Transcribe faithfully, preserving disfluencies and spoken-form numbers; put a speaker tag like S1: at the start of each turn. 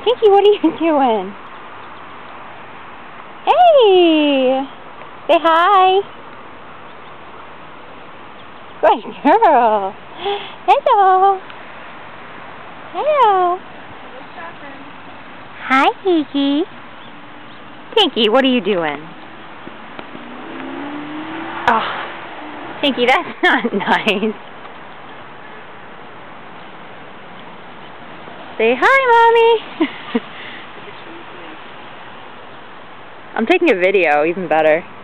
S1: Pinky, what are you doing? Hey! Say hi. Good girl. Hello. Hello. Hi, Pinky. Pinky, what are you doing? Oh, Pinky, that's not nice. Say hi, Mommy. I'm taking a video, even better.